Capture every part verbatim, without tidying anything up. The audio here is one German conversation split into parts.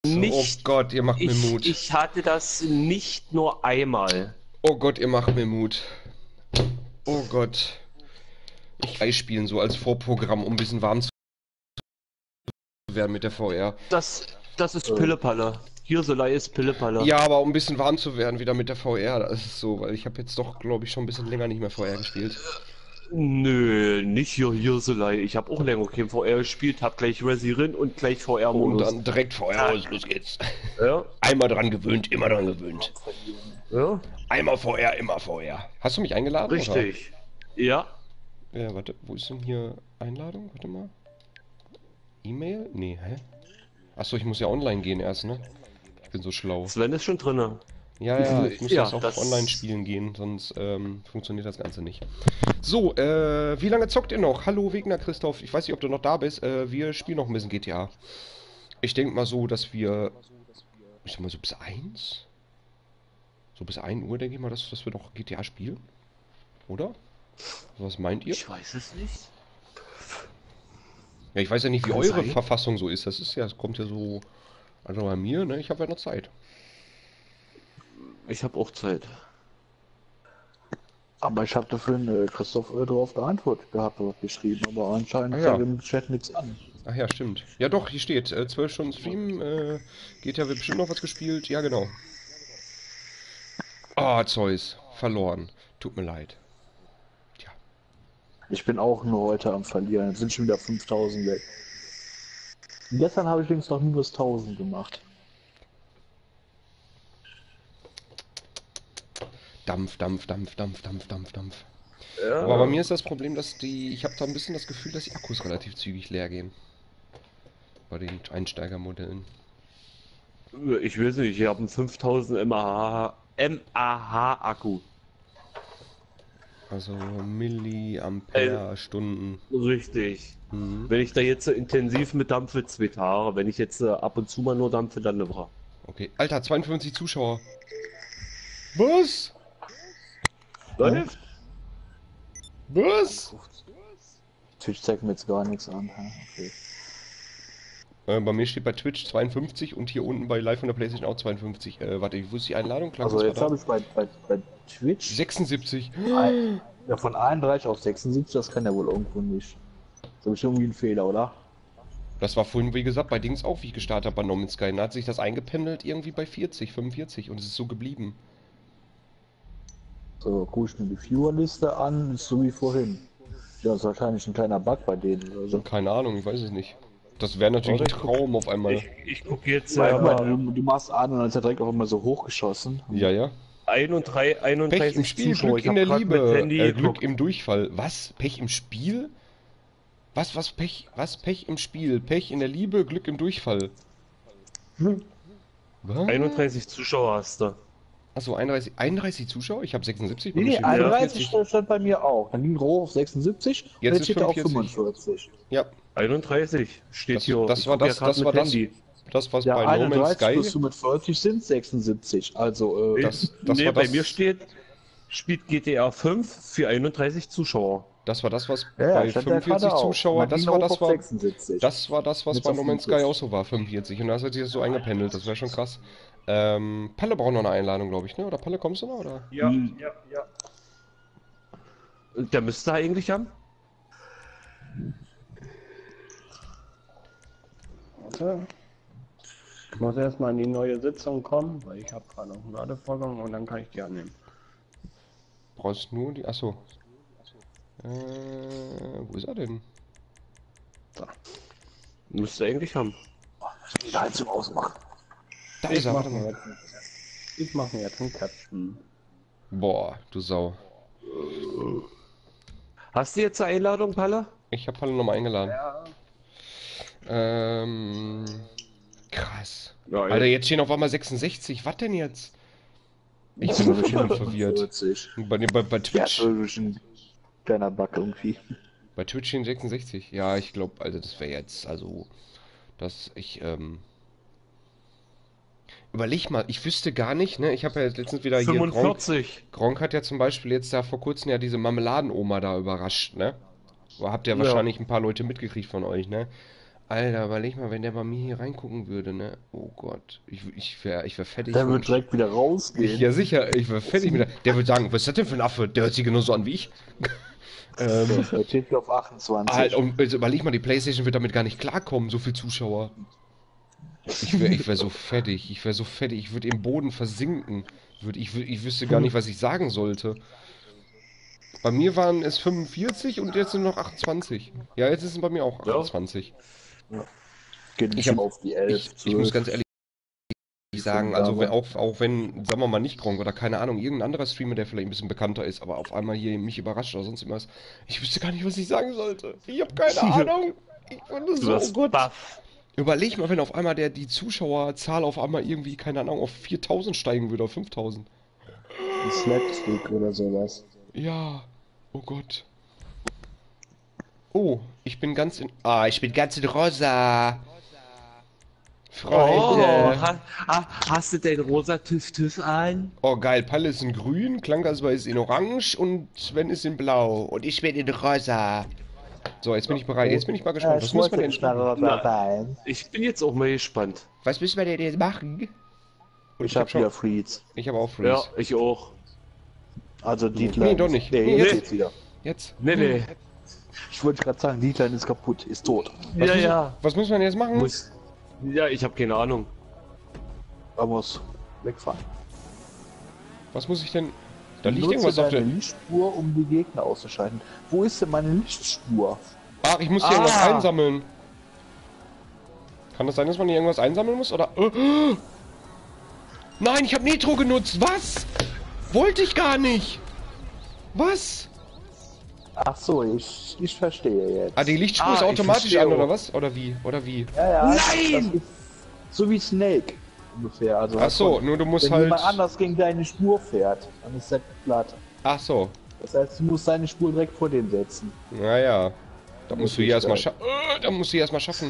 Nicht, oh Gott, ihr macht mir ich, Mut. ich hatte das nicht nur einmal. Oh Gott, ihr macht mir Mut. Oh Gott. Ich Geist spielen so als Vorprogramm, um ein bisschen warm zu werden mit der V R. Das, das ist Äh. Pillepalle. Hirselei ist Pillepalle. Ja, aber um ein bisschen warm zu werden wieder mit der V R, das ist so, weil ich habe jetzt doch, glaube ich, schon ein bisschen länger nicht mehr V R gespielt. Nö, nicht hier Hirselei. Ich habe auch länger kein V R gespielt, hab gleich Resi-Rin und gleich Und V R-Modus. dann direkt V R aus, los geht's. Ja, Einmal dran gewöhnt, immer dran gewöhnt. ja, Einmal V R, immer V R. Hast du mich eingeladen? richtig. Ja, Oder? Ja, warte, wo ist denn hier Einladung? Warte mal. E-Mail? Nee, hä? Achso, ich muss ja online gehen erst, ne? Ich bin so schlau. Sven ist schon drinne. Ja, ja, ich muss Ja, jetzt auf das- Online-Spielen gehen, sonst ähm, funktioniert das Ganze nicht. So, äh, wie lange zockt ihr noch? Hallo Wegner Christoph, ich weiß nicht, ob du noch da bist. Äh, wir spielen noch ein bisschen G T A. Ich denke mal so, dass wir, ich sag mal so bis eins? So bis ein Uhr denke ich mal, dass, dass wir noch G T A spielen. Oder? Was meint ihr? Ich weiß es nicht. Ja, ich weiß ja nicht, wie Kann eure sein. Verfassung so ist. Das ist ja, das kommt ja so, also bei mir, ne? Ich habe ja noch Zeit. Ich habe auch Zeit. Aber ich habe dafür äh, Christoph äh, darauf geantwortet gehabt, was geschrieben, aber anscheinend Ah, ja. zeigt im Chat nichts an. Ach ja, stimmt. Ja doch, hier steht, äh, zwölf Stunden Stream, äh, G T A wird bestimmt noch was gespielt. Ja, genau. Ah, Zeus, verloren. Tut mir leid. Tja. Ich bin auch nur heute am Verlieren. Jetzt sind schon wieder fünftausend weg. Gestern habe ich übrigens noch minus tausend gemacht. Dampf, Dampf, Dampf, Dampf, Dampf, Dampf, Dampf. Ja. Aber bei mir ist das Problem, dass die, ich habe da ein bisschen das Gefühl, dass die Akkus relativ zügig leer gehen. Bei den Einsteigermodellen. Ich weiß nicht, ich habe einen fünftausend mAh Akku. Also Milliampere-Stunden. Richtig. Mhm. Wenn ich da jetzt so intensiv mit dampfe, zwei Tage. Wenn ich jetzt äh, ab und zu mal nur dampfe, dann eine Woche. Okay. Alter, zweiundfünfzig Zuschauer. Was? Läuft? Was? Twitch zeigt mir jetzt gar nichts an. Ja, okay. Äh, bei mir steht bei Twitch zweiundfünfzig und hier unten bei Live von der PlayStation auch zweiundfünfzig. Äh, warte, wo ist die Einladung? Klang Also das jetzt mal habe da? ich bei, bei, bei Twitch sechsundsiebzig. ein, ja, von einunddreißig auf sechsundsiebzig, das kann ja wohl irgendwo nicht. Das ist irgendwie ein Fehler, oder? Das war vorhin, wie gesagt, bei Dings auch, wie ich gestartet habe bei No Man's Sky. Da hat sich das eingependelt irgendwie bei vierzig, fünfundvierzig und es ist so geblieben. So, gucke ich mir die Viewerliste an, ist so wie vorhin. Ja, das ist wahrscheinlich ein kleiner Bug bei denen oder so. Keine Ahnung, ich weiß es nicht. Das wäre natürlich ein Oder ich guck- Traum auf einmal. Ich, ich gucke jetzt Weil, äh, guck mal, du, du machst an und dann ist er direkt auch immer so hochgeschossen. Ja, ja. einunddreißig, einunddreißig Pech im Spiel, Zuschauer. Glück Ich in hab der grad mit Liebe, Handy äh, Glück geguckt. im Durchfall. Was? Pech im Spiel? Was, was, Pech, was, Pech im Spiel? Pech in der Liebe, Glück im Durchfall. Was? einunddreißig Zuschauer hast du. Achso, einunddreißig, einunddreißig Zuschauer? Ich habe sechsundsiebzig. bei Nee, mir nee, steht einunddreißig vierundvierzig. stand bei mir auch. Dann ging hoch auf sechsundsiebzig Jetzt und ist steht er auf fünfundvierzig. fünfundvierzig. Ja, einunddreißig steht das, hier. das Ich war guck ja das, grad das mit war das, Handy. das, was Ja, bei No Man's einunddreißig plus Sky. fünfundvierzig sind sechsundsiebzig. Also, äh, Das, das nee, war bei das, mir steht, spielt G T A fünf für einunddreißig Zuschauer. das war das, was ja, bei stand der fünfundvierzig gerade auch. Zuschauer, Und dann das ging war er hoch das, auf war, sechsundsiebzig. das war das, was Jetzt bei auf No Man's Sky fünfundvierzig. auch so war, fünfundvierzig. Und das hat sich das so eingependelt, das wäre schon krass. Ähm, Palle braucht noch eine Einladung, glaube ich, ne? Oder Palle, kommst du noch, oder? Ja, Hm. ja, ja. Der müsste eigentlich haben. Warte. Ich muss erstmal in die neue Sitzung kommen, weil ich habe gerade noch einen Ladevorgang und dann kann ich die annehmen. Brauchst nur die, achso. Äh, wo ist er denn? Müsste eigentlich haben. Die Heizung ausmachen. Da Ich ist er, mache warte mir mal. jetzt einen, ich mach mir jetzt einen Captain. Boah, du Sau. Hast du jetzt eine Einladung, Palle? Ich habe Palle nochmal eingeladen. Ja. Ähm, krass. Ja, Alter, jetzt stehen auf einmal sechsundsechzig. Was denn jetzt? Ich Das bin ist voll bestimmt verwirrt. fünfundvierzig. Bei, bei, bei Ja, Twitch. das ist ein kleiner Bug irgendwie. Bei Twitch stehen sechsundsechzig. Ja, ich glaube, also das wäre jetzt, also, dass ich, ähm. Überleg mal, ich wüsste gar nicht, ne? Ich habe ja jetzt letztens wieder hier. Gronk, fünfundvierzig. Gronk hat ja zum Beispiel jetzt da vor kurzem ja diese Marmeladenoma da überrascht, ne? Habt ihr Ja. wahrscheinlich ein paar Leute mitgekriegt von euch, ne? Alter, überleg mal, wenn der bei mir hier reingucken würde, ne? Oh Gott. Ich, ich wäre ich wär fertig. Der vom wird direkt wieder rausgehen. Ja, sicher, ich wäre fertig mit der. Der wird sagen, was ist das denn für ein Affe? Der hört sich genauso an wie ich. ähm, Er steht hier auf achtundzwanzig. halt, und also, überleg mal, die PlayStation wird damit gar nicht klarkommen, so viel Zuschauer. Ich wäre ich wär so fertig, ich wäre so fertig, ich würde im Boden versinken. Würd, ich, wür- ich wüsste gar nicht, was ich sagen sollte. Bei mir waren es fünfundvierzig und jetzt sind noch achtundzwanzig. Ja, jetzt ist es bei mir auch Ja. achtundzwanzig. Geht Ich nicht hab- schon auf die elf. Ich, ich muss ganz ehrlich sagen, Fünf also Jahre. wenn, auch, auch wenn, sagen wir mal, nicht Gronk oder keine Ahnung, irgendein anderer Streamer, der vielleicht ein bisschen bekannter ist, aber auf einmal hier mich überrascht oder sonst irgendwas, ich wüsste gar nicht, was ich sagen sollte. Ich habe keine Ahnung. Ich finde Du so hast gut. Buff. Überleg mal, wenn auf einmal der, die Zuschauerzahl auf einmal irgendwie, keine Ahnung, auf viertausend steigen würde, auf fünftausend. Ein Slapstick oder sowas. Ja, oh Gott. Oh, ich bin ganz in... Ah, ich bin ganz in rosa. Oh, Freunde. ha, ha, hast du den rosa TÜV TÜV ein? Oh, geil, Palle ist in grün, Klangasper ist in orange und Sven ist in blau. Und ich bin in rosa. So, jetzt bin ich bereit. Jetzt bin ich mal gespannt. Was muss man denn machen? sein? Ich bin jetzt auch mal gespannt. Was müssen wir denn jetzt machen? Und Ich hab schon... wieder Freeze. Ich habe auch Ja, Freeze. ich auch. Also Dietlein. Nee, doch nicht. Nee, Nee, jetzt jetzt- geht's wieder. Jetzt. Nee, nee. Ich wollte gerade sagen, Dietlein ist kaputt, ist tot. Was Ja, muss, ja. Was muss man jetzt machen? Muss. Ja, ich habe keine Ahnung. Er muss wegfahren. Was muss ich denn... Da liegt Nutze irgendwas auf deine der... Lichtspur, um die Gegner auszuschalten. Wo ist denn meine Lichtspur? Ach, ich muss hier Ah. irgendwas einsammeln. Kann das sein, dass man hier irgendwas einsammeln muss? Oder... Oh, oh. Nein, ich habe Nitro genutzt. Was? Wollte ich gar nicht. Was? Ach so, ich, ich verstehe jetzt. Ah, die Lichtspur Ah, ist ich automatisch verstehe an, oder auch. was? Oder wie? Oder wie? Ja, ja, Nein! das ist so wie Snake ungefähr. Also Ach so, nur du musst wenn halt... jemand anders gegen deine Spur fährt, dann ist das platt. Ach so. Das heißt, du musst deine Spur direkt vor den setzen. Naja. Da musst du hier erstmal Möglichkeit. schaffen. Da musst du hier erstmal schaffen.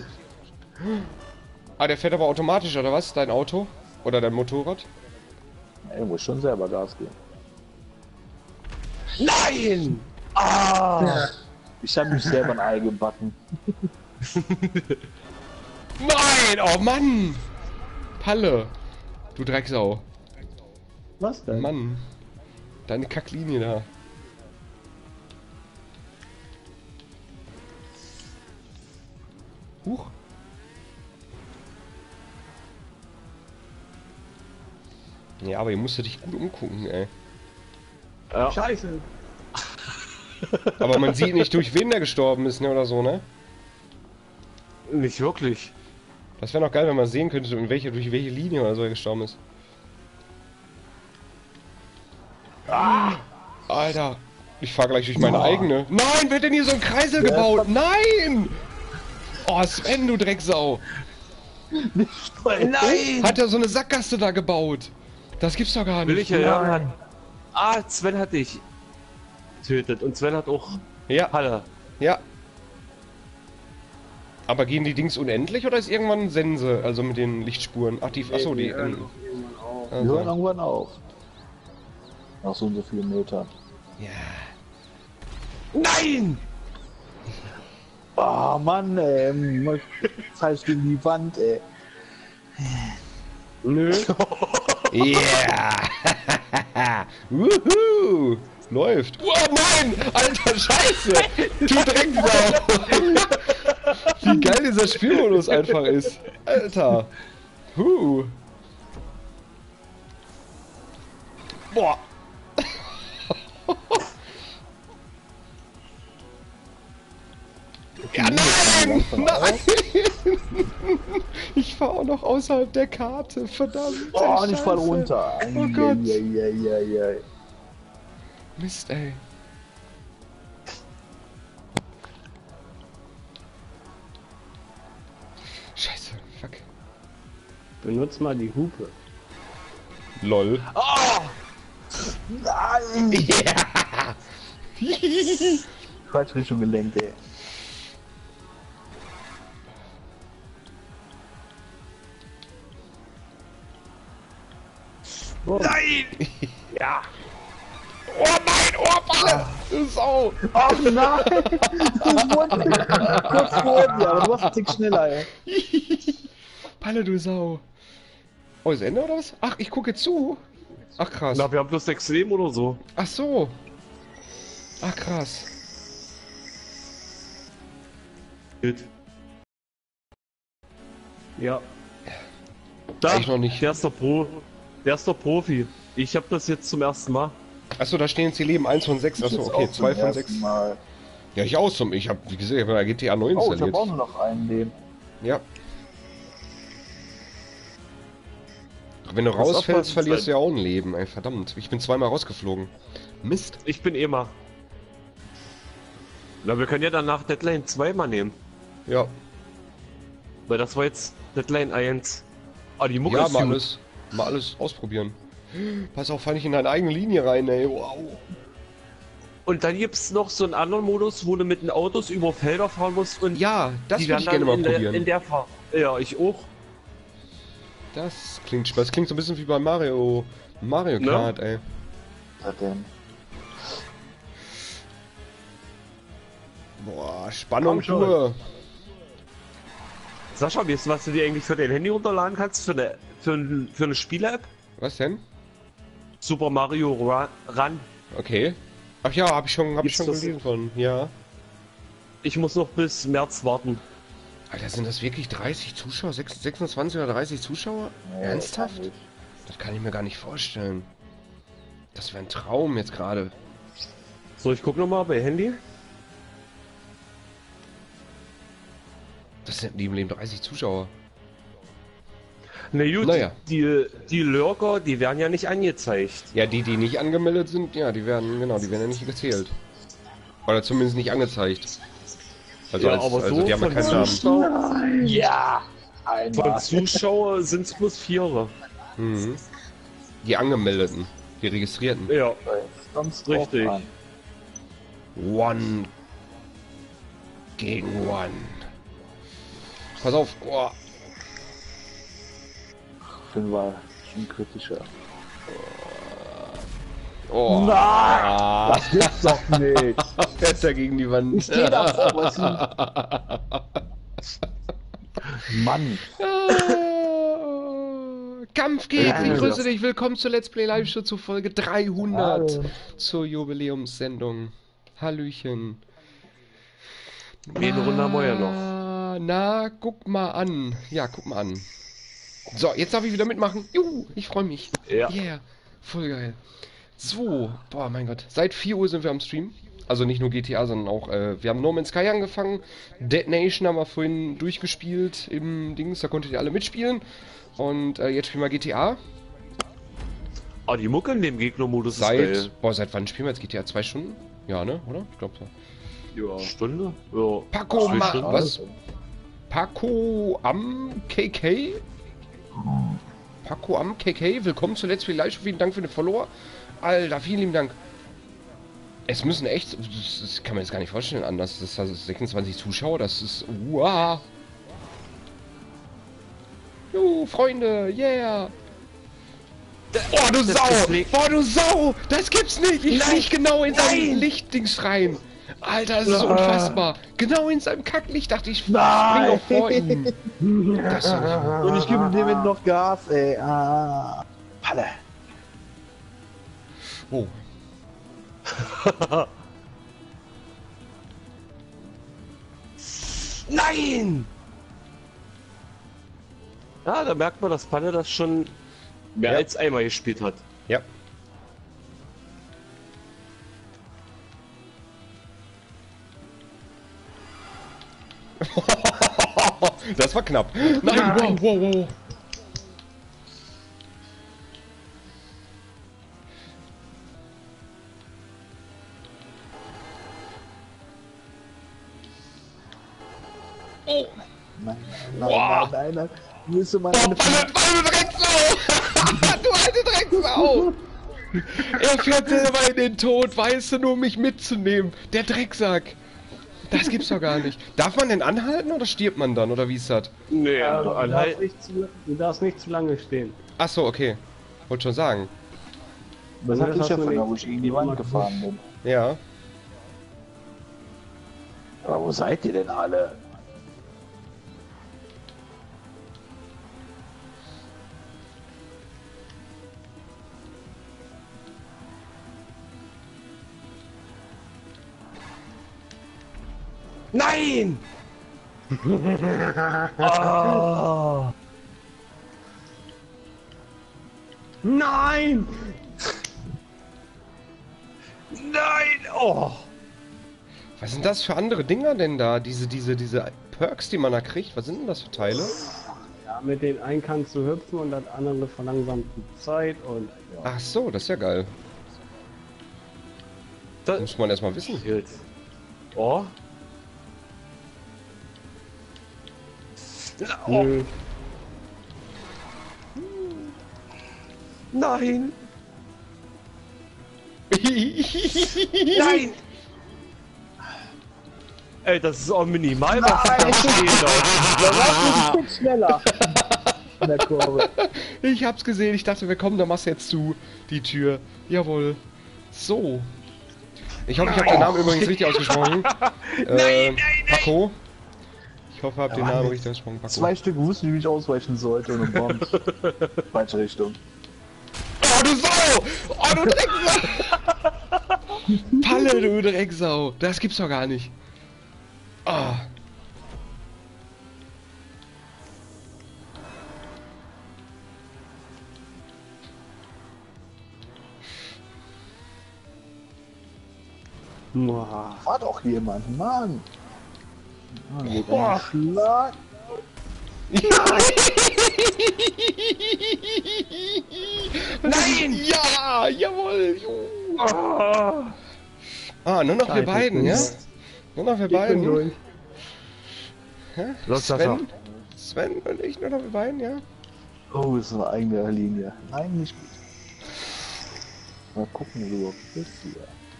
Ah, der fährt aber automatisch, oder was? Dein Auto? Oder dein Motorrad? Ja, du musst schon selber Gas geben. Nein! Ah! Ich habe mich selber ein Ei gebacken. Nein! Oh Mann! Palle! Du Drecksau. Was denn? Mann. Deine Kacklinie da. Huch. Ja, aber ihr musstet dich gut umgucken, ey. Ja. Scheiße. Aber man sieht nicht, durch wen der gestorben ist, ne, oder so, ne? Nicht wirklich. Das wäre noch geil, wenn man sehen könnte, in welche, durch welche Linie oder so er gestorben ist. Ah! Alter, ich fahr gleich durch meine Oh. eigene. Nein, wer hat denn hier so einen Kreisel Wer gebaut? hat- Nein! Oh, Sven, du Drecksau. Nein! Hat er so eine Sackgasse da gebaut? Das gibt's doch gar Will nicht. ich ja hören. Hat... Ah, Sven hat dich getötet. Und Sven hat auch Ja, Halle. ja. Aber gehen die Dings unendlich oder ist irgendwann Sense, also mit den Lichtspuren? Ach, die, achso, die... hören ähm, doch irgendwann auf. Die hören also, irgendwann auf. Nach so und so vielen Metern. ja. Nein! Ah, Mann, ey. Falsch gegen die Wand, ey. Nö. Yeah! Wuhu! Läuft. Oh nein! Alter Scheiße! Du Drecksau! Wie geil dieser Spielmodus einfach ist. Alter. Huh. Boah. Ja, nein! Nein! Ich fahr auch noch außerhalb der Karte, verdammt. Oh, und ich Scheiße. fall runter. Oh Gott. Eieieiei. Mist, ey. Scheiße, fuck. Benutz mal die Hupe. Lol. Nein! Ja! Falsch Richtung gelenkt, ey. Nein! Ja. Oh nein, oh Palle! Du Sau! Ach nein! Du wurdest kurz vor dir, aber du warst ein Tick schneller, ey. Palle, du Sau! Oh, ist Ende oder was? Ach, ich gucke zu! Ach krass. Na, wir haben bloß sechs Leben oder so. Ach so. Ach krass. Ja. Da, Ich noch nicht. Der ist der Pro. Der ist der Profi. Ich habe das jetzt zum ersten Mal. Achso, da stehen jetzt die Leben eins von sechs. Achso, Jetzt okay, auch zwei zum von ersten sechs. Mal. Ja, ich auch zum. Ich hab, wie gesagt, ich hab bei G T A neun Oh, ich installiert. hab auch nur noch einen Leben. Ja. Wenn du Muss rausfällst, aufpassen, verlierst du Sven. ja auch ein Leben, ey. Verdammt. Ich bin zweimal rausgeflogen. Mist. Ich bin eh mal. Na, wir können ja danach Deadline zwei mal nehmen. Ja. Weil das war jetzt Deadline eins. Ah, die Mucke Ja, ist mal gut. alles, mal alles ausprobieren. Pass auf, fall nicht in deine eigene Linie rein, ey. Wow. Und dann gibt's noch so einen anderen Modus, wo du mit den Autos über Felder fahren musst und Ja, das die würde ich gerne dann mal in der, probieren. in der Fahrt. Ja, ich auch. Das klingt Spaß. Das klingt so ein bisschen wie bei Mario. Mario Ne? Kart, ey. Was hat denn? Boah, Spannung Komm schon. pur. Sascha, weißt du, was du dir eigentlich für dein Handy runterladen kannst? Für eine, für, ein, für eine Spiele-App? Was denn? Super Mario Ra- Run. Okay. Ach ja, hab ich schon, hab ich Gibt's schon das- gelesen von. Ja. Ich muss noch bis März warten. Alter, sind das wirklich dreißig Zuschauer? Sechs- sechsundzwanzig oder dreißig Zuschauer? Nee, Ernsthaft? kann nicht. Das kann ich mir gar nicht vorstellen. Das wäre ein Traum jetzt gerade. So, ich guck noch mal bei Handy. Das sind neben Leben dreißig Zuschauer. Na gut, Naja. die, die Lurker, die werden ja nicht angezeigt. Ja, die, die nicht angemeldet sind, ja, die werden, genau, die werden ja nicht gezählt. Oder zumindest nicht angezeigt. Also, Ja, als, aber also so die haben ja von keinen Namen. Zuschauer, Ja! von Einmal. Zuschauer sind es bloß Vierer. Mhm. Die Angemeldeten, die Registrierten. Ja, Sonst Richtig. drauf an. One gegen One. Pass auf, oh. Den war schon kritischer. Oh. Nein! Ah. Das gibt's doch nicht! Fährt er gegen die Wand. Ich steh da vor, was Mann! Ah, Kampf geht, Ja, ich grüße das- dich. Willkommen zur Let's Play Live Show zu Folge dreihundert Hallo. zur Jubiläumssendung. Hallöchen. eine Runde haben wir ja noch. Ah, Na, guck mal an. Ja, guck mal an. So, jetzt darf ich wieder mitmachen. Juhu, ich freue mich. Ja. Yeah, voll geil. So, boah, mein Gott. Seit vier Uhr sind wir am Stream. Also nicht nur G T A, sondern auch, äh, wir haben No Man's Sky angefangen. Dead Nation haben wir vorhin durchgespielt im Dings, da konntet ihr alle mitspielen. Und äh, jetzt spielen wir G T A. Ah, die Mucke in dem Gegnermodus ist geil. Seit, boah, seit wann spielen wir jetzt G T A? Zwei Stunden? Ja, ne? Oder? Ich glaube so. Ja. Stunde? Ja. Paco, Zwei Ma Stunden. was? Paco am K K? Paco am K K, willkommen zu Let's Play Live. Vielen Dank für den Follower. Alter, vielen lieben Dank. Es müssen echt, das, das kann man jetzt gar nicht vorstellen anders. Das ist sechsundzwanzig Zuschauer, das ist, wow. Jo, Freunde, yeah. Oh, du Das Sau! deswegen- Oh, du Sau! Das gibt's nicht! Ich Nein! flieg genau in sein Nein! Lichtdings rein! Alter, das ist so Ah. unfassbar! Genau in seinem Kacklicht dachte ich, Nein! spring auch vor ihm! Das ist ja nicht... Und ich gebe dem noch Gas, ey. Ah. Palle. Oh. Nein! Ja, da merkt man, dass Panne das schon mehr Ja. als einmal gespielt hat. Ja. Das war knapp. Nein, wow, wow, wow. Oh, Nein, nein, Boah. nein, nein, nein. Müsste man oh, eine Panne, Panne, du Drecksau! Du alte Drecksau! Er fährt selber in den Tod, weißt du, nur um mich mitzunehmen. Der Drecksack. Das gibt's doch gar nicht. Darf man denn anhalten oder stirbt man dann? Oder wie ist das? Nee, Ja, du, darfst anhalten. nicht zu, du darfst nicht zu lange stehen. Ach so, okay. Wollte schon sagen. Das Das hatte ich hast ja du von da, nicht- wo ich gegen die Wand gefahren bin. Ja. Aber wo seid ihr denn alle? Nein! oh. Nein! Nein! Oh! Was sind das für andere Dinger denn da? Diese, diese, diese Perks, die man da kriegt? Was sind denn das für Teile? Ja, mit den einen kannst du hüpfen und das andere verlangsamt die Zeit und ja. Ach so, das ist ja geil. Das Muss man erstmal wissen. jetzt. Oh. oh. Nö. Nein! Nein! Ey, das ist auch minimal, was da stehen läuft. Da warst du ein Stück schneller. In der Kurve. Ich hab's gesehen, ich dachte, wir kommen, da machst du jetzt zu, die Tür. Jawohl. So. Ich hoffe, ich habe den Namen übrigens richtig ausgesprochen. Nein, äh, nein, nein! Paco. Ich hoffe, ich habe den Ja, Namen Mann, richtig ausgesprochen. Paco. Zwei Stück wussten, wie ich ausweichen sollte und dann bombs. Falsche Richtung. Oh, du Sau! Oh, du Drecksau! Palle, du Drecksau! Das gibt's doch gar nicht. Oh. Boah. War doch jemand, Mann. Mann, geht Boah. ein Schlag. Nein! Ja! Jawohl! Jo. Oh. Ah, nur noch wir Scheiße, beiden, ich ja? bin- Nur noch wir Ich bin beiden. durch. Hä? Los, Sascha. Sven? Sven und ich, nur noch wir beiden, ja? Oh, ist eine eigene Linie. Nein, nicht gut. Mal gucken, wie du überhaupt bist hier.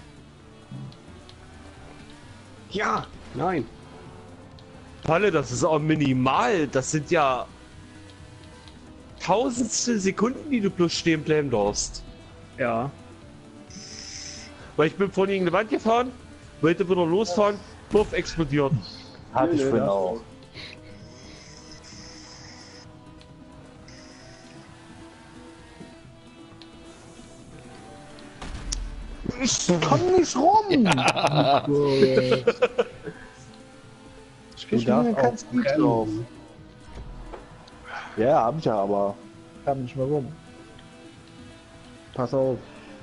Ja! Nein! Palle, das ist auch minimal. Das sind ja tausendstel Sekunden, die du bloß stehen bleiben darfst. Ja. Weil ich bin vorhin gegen die Wand gefahren, wollte wieder losfahren, puff, explodiert. Hatte ich Nö, vorhin das- auch. Ich komm nicht rum! Ich Du krieg darfst mir kein auch Speed bremsen. drauf. Ja, hab ich ja, aber kam nicht mehr rum. Pass auf.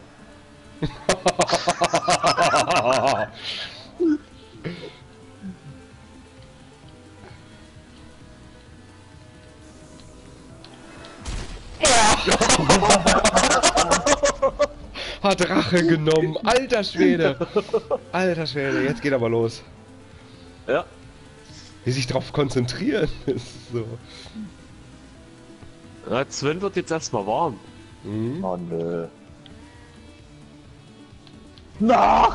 Hat Rache genommen. Alter Schwede. Alter Schwede, jetzt geht aber los. Ja. Wie sich drauf konzentrieren. Ist so. Ja, Sven wird jetzt erstmal warm. Mhm. Oh nö. Nach!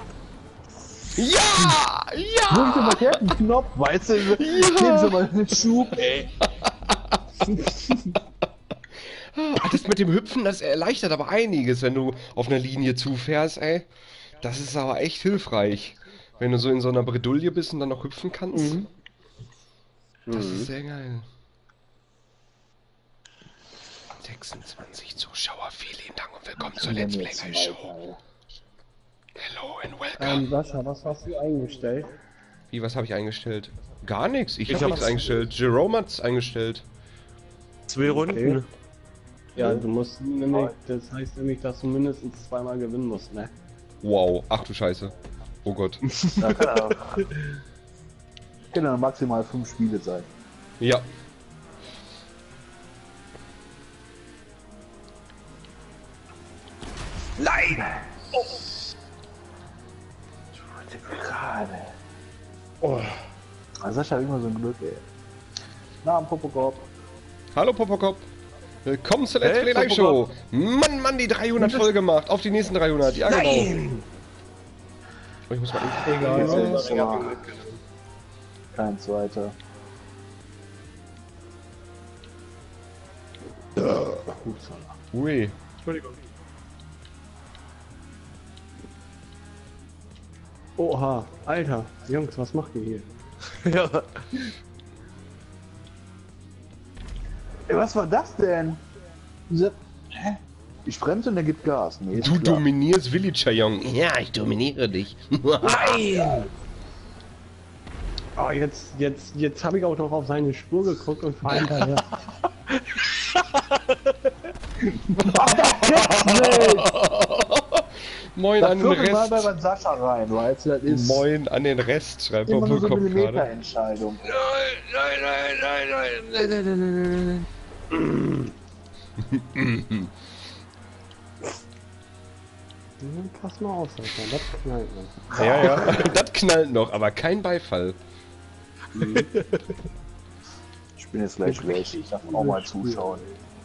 Ja! Ja! Drück den verkehrten Knopf, weißt du? Ja. Geben Sie mal einen Schub, ey. Ah, das mit dem Hüpfen, das erleichtert aber einiges, wenn du auf einer Linie zufährst, ey. Das ist aber echt hilfreich. Wenn du so in so einer Bredouille bist und dann noch hüpfen kannst. Mhm. Das Mhm. ist sehr geil. sechsundzwanzig Zuschauer, vielen Dank und willkommen zur Let's Play Live Show. Hello and welcome. Ähm, Sascha, was hast du eingestellt? Wie, was habe ich eingestellt? Gar nichts, ich, Ich habe nichts hab's- eingestellt. Jerome hat's eingestellt. Zwei Runden. Ja, du musst nämlich, das heißt nämlich, dass du mindestens zweimal gewinnen musst, ne? Wow, ach du Scheiße. Oh Gott. Da kann er. Können dann maximal fünf Spiele sein. Ja. Nein! Gerade. Oh. Also Sascha hat immer so ein Glück, ey. Na, am Popokop. Hallo Popokop. Willkommen zur Let's Hey, Play Live Show. Popokop. Mann, Mann, die dreihundert voll gemacht. Auf die nächsten dreihundert. Ja, genau. Nein! Oh, ich muss mal Egal, Okay, aber so. ich hab ihn mitgenommen. Kein zweiter. Ui. Entschuldigung. Oha, Alter, Jungs, was macht ihr hier? Ja. Ey, was war das denn? Diese... Hä? Ich bremse und er gibt Gas. Nee, ist Du klar. dominierst Villager, Jung. Ja, ich dominiere dich. Nein! Oh, jetzt, jetzt, jetzt habe ich auch noch auf seine Spur geguckt und fahr hinterher. Moin Das an den vierte Mal bei Rest. Sascha rein, weißt du, das ist Moin an den Rest, schreibt immer nur so eine Doppelkopf gerade. Millimeterentscheidung. Nein, nein, nein, nein, nein, nein, nein, nein, nein, nein. Hm, pass mal auf, Alter, das knallt noch. Ja, ja, das knallt noch, aber kein Beifall. Ich bin jetzt gleich weg. Ich darf auch mal zuschauen.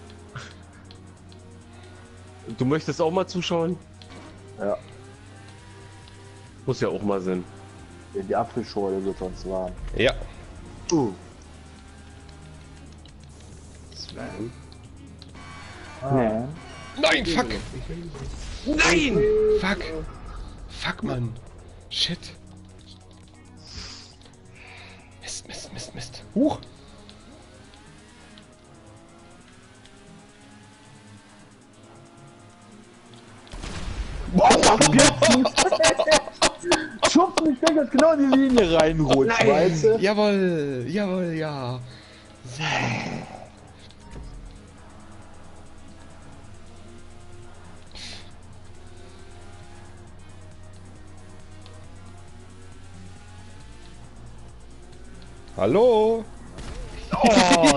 Du möchtest auch mal zuschauen? Ja, Muss ja auch mal sein. die Apfelschorle wird sonst warm. Ja. Uh. Sven. Nee. Nein, fuck! Nein! Fuck! Fuck, Mann! Shit! Mist, Mist, Mist, Mist. Huch! Schubst mich weg, dass genau in die Linie reinrutscht, Nein. weißt du? Jawohl! Jawohl, ja! Hallo? Oh,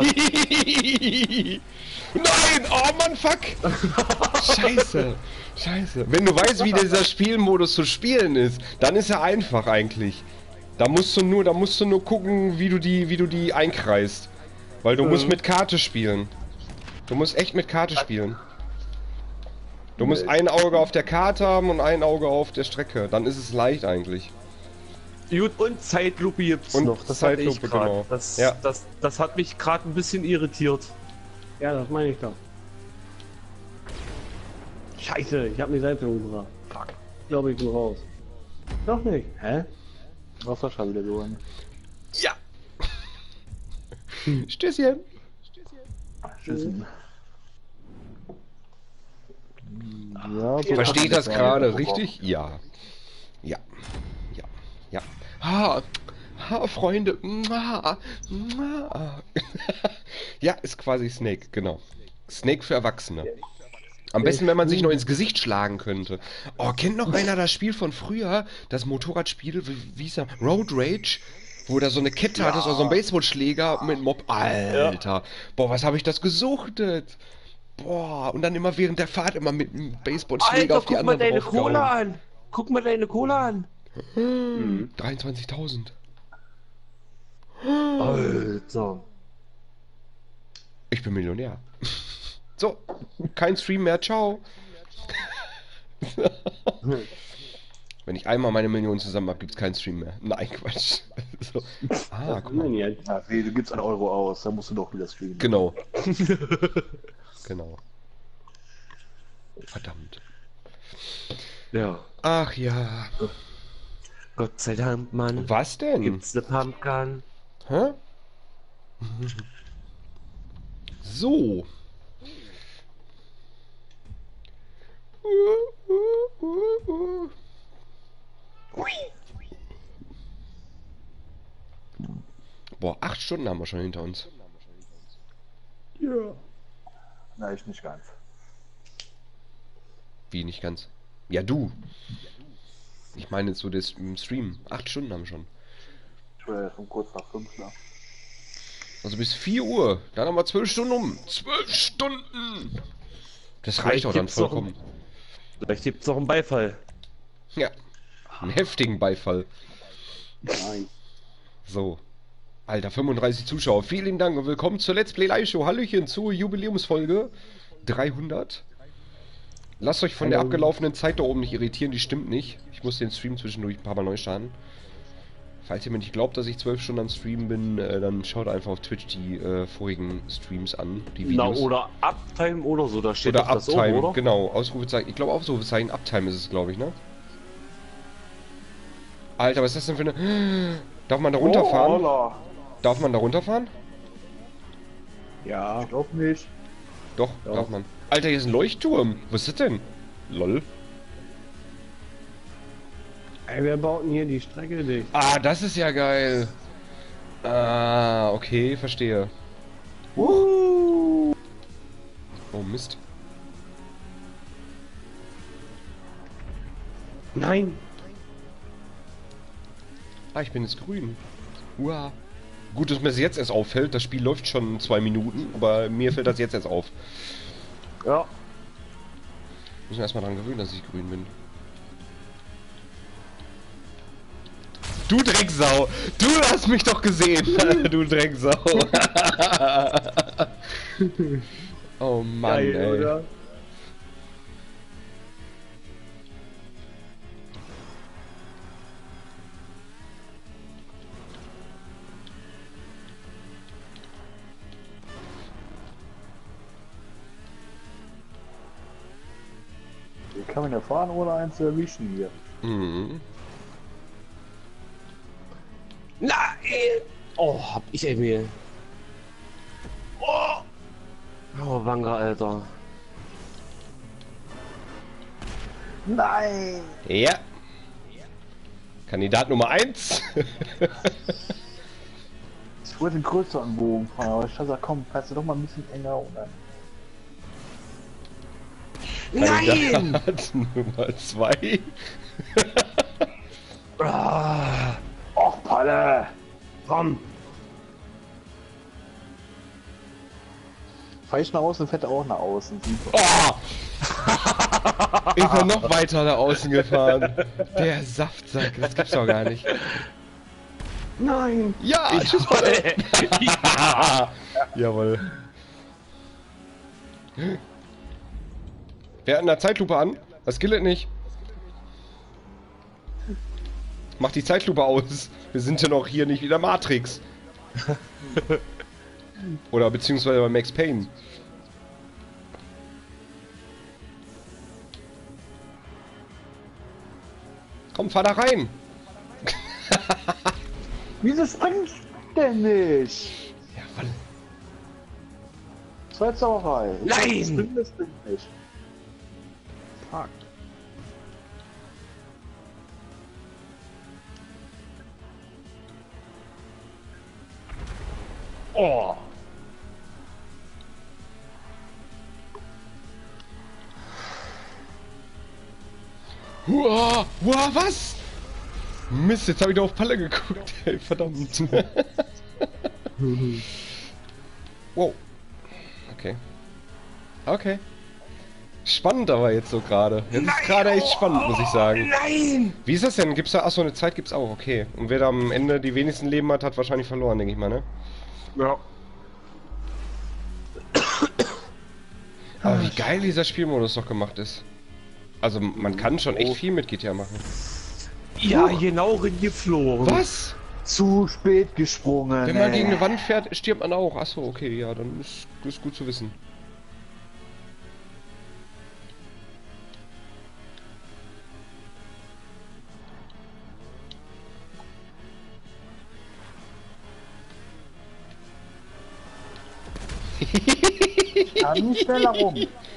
Nein! Oh Mann, fuck! Scheiße! Scheiße. Wenn du weißt, wie dieser Spielmodus zu spielen ist, dann ist er einfach eigentlich. Da musst du nur, da musst du nur gucken, wie du die, wie du die einkreist. Weil du musst mit Karte spielen. Du musst echt mit Karte spielen. Du musst ein Auge auf der Karte haben und ein Auge auf der Strecke. Dann ist es leicht eigentlich. gut, und Zeitlupe gibt's Und noch. Das hatte ich Zeitlupe, grad. genau. Das, Ja. das, das hat mich gerade ein bisschen irritiert. Ja, das meine ich doch. Scheiße, ich habe mich selbst umgebracht. Fuck. Ich glaube, ich bin raus. Doch nicht. Hä? Was Sascha wieder gewonnen? Ja! Stößchen! Tschüss. Ja, so Verstehe ich kann das man gerade sagen. richtig? Ja. Ja. Ja. Ja. Ha, ha Freunde. Mua, mua. Ja, ist quasi Snake, genau. Snake für Erwachsene. Am besten, wenn man sich noch ins Gesicht schlagen könnte. Oh, kennt noch einer das Spiel von früher? Das Motorradspiel, wie, wie hieß er? Road Rage? Wo da so eine Kette hattest oder so ein Baseballschläger mit Mob. Alter. Boah, was habe ich das gesuchtet? Boah, und dann immer während der Fahrt immer mit einem Baseballschläger Alter, auf die guck mal andere deine draufgehauen. Cola an! Guck mal deine Cola an! Hm, dreiundzwanzigtausend. Alter. Ich bin Millionär. So, kein Stream mehr, ciao. Wenn ich einmal meine Millionen zusammen habe, gibt es keinen Stream mehr. Nein, Quatsch. So. Ah, guck mal. Jetzt. Ja, nee, du gibst einen Euro aus, dann musst du doch wieder streamen. Genau. Genau. Verdammt. Ja. Ach ja. Gott sei Dank, Mann. Was denn? Gibt's eine Pumpgun? Hä? So. Boah, acht Stunden haben wir schon hinter uns. Ja. Nein, ich nicht ganz. Wie nicht ganz? Ja, du. Ich meine jetzt so das im Stream. Acht Stunden haben wir schon. Ich war ja schon kurz nach fünf, ne? Also bis vier Uhr. Dann haben wir zwölf Stunden um. Zwölf Stunden! Das reicht doch dann gibt's noch vollkommen. Vielleicht gibt's noch einen Beifall. Ja. Einen heftigen Beifall. Nein. So. Alter, fünfunddreißig Zuschauer. Vielen Dank und willkommen zur Let's Play Live Show. Hallöchen zur Jubiläumsfolge dreihundert. Lasst euch von der Hallo. abgelaufenen Zeit da oben nicht irritieren, die stimmt nicht. Ich muss den Stream zwischendurch ein paar Mal neu starten. Falls ihr mir nicht glaubt, dass ich zwölf Stunden am Stream bin, äh, dann schaut einfach auf Twitch die äh, vorigen Streams an, die Na, Videos. oder Uptime oder so, da steht Oder doch das Uptime, oben, oder? genau, Ausrufezeichen. Ich glaube Ausrufezeichen Uptime ist es, glaube ich, ne? Alter, was ist das denn für eine... Darf man da runterfahren? Oh, Darf man da runterfahren? Ja. ich glaub nicht. Doch, Ja. darf man. Alter, hier ist ein Leuchtturm. Was ist das denn? Lol. Ey, wir bauten hier die Strecke dicht. Ah, das ist ja geil. Ah, okay, verstehe. Uh. Oh, Mist. Nein. Ah, ich bin jetzt grün. Uah. Gut, dass mir das jetzt erst auffällt. Das Spiel läuft schon zwei Minuten, aber mir fällt das jetzt erst auf. Ja. Müssen wir erstmal dran gewöhnen, dass ich grün bin. Du Drecksau! Du hast mich doch gesehen! Du Drecksau! Oh Mann, Geil, ey. oder? Wie kann man ja fahren, ohne einen zu erwischen hier? Mhm. Nein! Oh, hab ich Emil. Oh! Oh, Wanga, Alter. Nein! Ja. Kandidat Nummer eins. Ich wollte den größeren Bogen fahren, aber ich dachte, komm, fährst du doch mal ein bisschen enger und dann. Nein! Kandidat Nummer zwei. Ah, Och, Palle! komm! Fahr ich nach außen, fährt er auch nach außen. Super. Oh! Ich bin noch weiter nach außen gefahren. Der Saftsack, das gibt's doch gar nicht. Nein. Ja, tschüss, Palle. Jawohl. Wer hat eine Zeitlupe an? Das gilt nicht. Mach die Zeitlupe aus. Wir sind ja noch hier nicht wieder Matrix. Oder beziehungsweise bei Max Payne. Komm, fahr da rein. Wieso springst du denn nicht? Ja, weil... Zwei Zauberei. Nein! Springt, das springt nicht. Fuck. Oh! Uah, uah, was? Mist, jetzt habe ich doch auf Palle geguckt. Ey, verdammt. Wow. Okay. Okay. Spannend aber jetzt so gerade. Jetzt ist gerade echt spannend, muss ich sagen. Nein! Wie ist das denn? Gibt's da... Achso, eine Zeit gibt's auch, okay. Und wer da am Ende die wenigsten Leben hat, hat wahrscheinlich verloren, denke ich mal, ne? Ja. Aber wie geil dieser Spielmodus doch gemacht ist. Also, man kann schon echt viel mit G T A machen. Ja, genau reingeflogen. Was? Zu spät gesprungen. Wenn man ey. gegen eine Wand fährt, stirbt man auch. Achso, okay, ja, dann ist, ist gut zu wissen. Kann nicht schneller rum.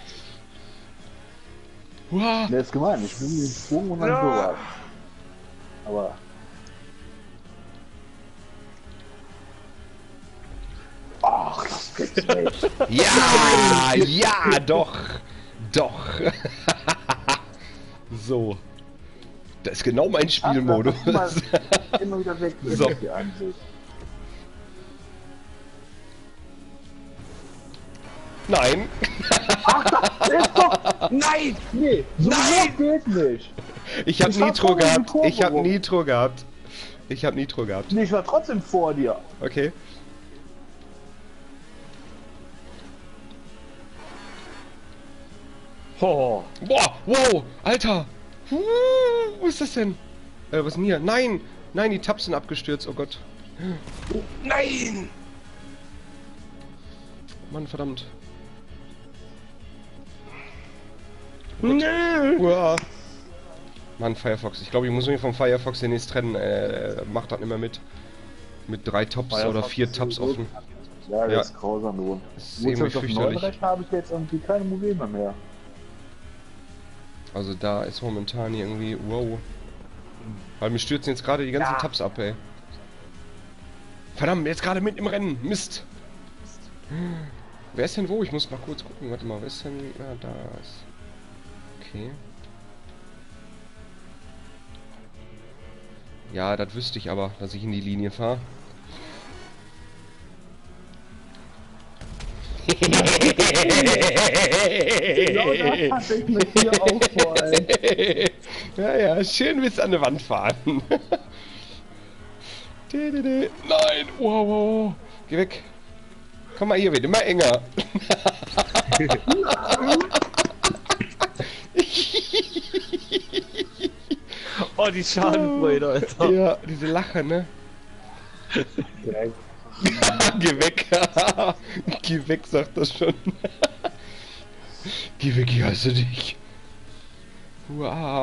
Uah. Der ist gemein, ich bin gesprungen und dann Ja. drüber. Aber. Ach, das gibt's nicht. Ja, ja, doch, doch. So. Das ist genau mein Spielmodus. Ach, das ist immer, immer wieder weg. So. Die Ansicht. Nein. Ist doch. Nein! Nee, so Nein! geht nicht. Ich hab Ich fahr Nitro voll in die gehabt. Kurve Ich hab rum. Nitro gehabt. Ich hab Nitro gehabt. Nee, ich war trotzdem vor dir. Okay. Oh. Boah, wow, Alter. Uh, wo ist das denn? Äh, was ist denn hier? Nein, nein, die Tabs sind abgestürzt, oh Gott. Nein! Mann, verdammt. Nö! Uah. Mann, Firefox. Ich glaube, ich muss mich vom Firefox demnächst trennen. Äh, macht das nicht mehr mit. Mit drei Tabs Firefox oder vier ist Tabs so- offen. Ja, das Ja. ist grausam geworden. Das ist Wo ich irgendwie jetzt auf dem neuen fürchterlich. Rechner habe ich jetzt irgendwie keine Probleme mehr. Also da ist momentan hier irgendwie, wow. Weil mir stürzen jetzt gerade die ganzen Ja. Tabs ab, ey. Verdammt, jetzt gerade mit im Rennen. Mist. Wer ist denn wo? Ich muss mal kurz gucken. Warte mal, wer ist denn... Ja, da ist... Okay. Ja, das wüsste ich aber, dass ich in die Linie fahre. Genau das hatte ich mir hier auch vor, ey. Ja, ja, schön bis an die Wand fahren. Nein, wow, wow. Geh weg. Komm mal hier, wird immer enger. Oh, die Schadenfreude, Alter. Ja, diese Lache, ne? Direkt. Geh weg. Geh weg, sagt das schon. Geh weg, ich hasse dich. Wow.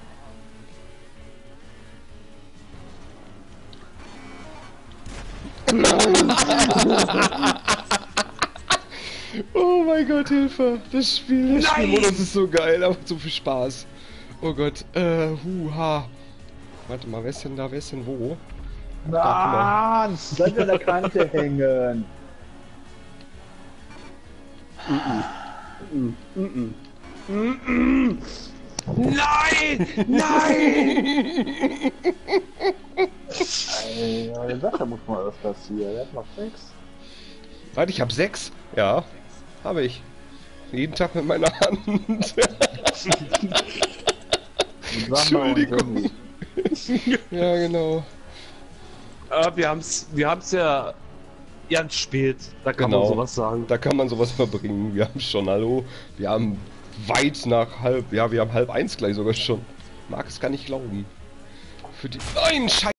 Oh mein Gott, Hilfe! Das Spiel, das Spielmodus ist so geil, aber so viel Spaß. Oh Gott, äh, huha. Warte mal, wer ist denn da, wer ist denn wo? Mann, bleib an der Kante hängen. Nein! Nein! Ey, der Sache muss mal öfters hier. Der hat noch sechs. Warte, ich hab sechs? Ja, habe ich. Jeden Tag mit meiner Hand. Mit Samba und Entschuldigung. Jenny. Ja, genau. Aber wir haben's, wir haben's ja ganz spät. Da kann Genau. man sowas sagen. Da kann man sowas verbringen. Wir haben schon, hallo. Wir haben weit nach halb, ja, wir haben halb eins gleich sogar schon. Mag es gar nicht glauben. Für die. Nein, Scheiße!